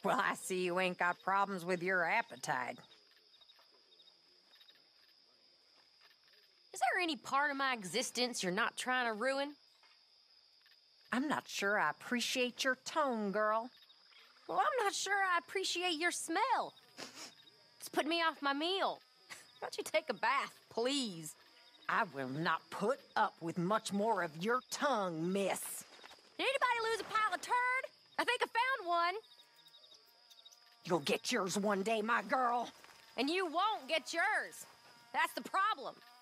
Well, I see you ain't got problems with your appetite. Is there any part of my existence you're not trying to ruin? I'm not sure I appreciate your tone, girl. Well, I'm not sure I appreciate your smell. It's putting me off my meal. Why don't you take a bath, please? I will not put up with much more of your tongue, miss. Did anybody lose a pile of turd? I think I found one. You'll get yours one day, my girl. And you won't get yours. That's the problem.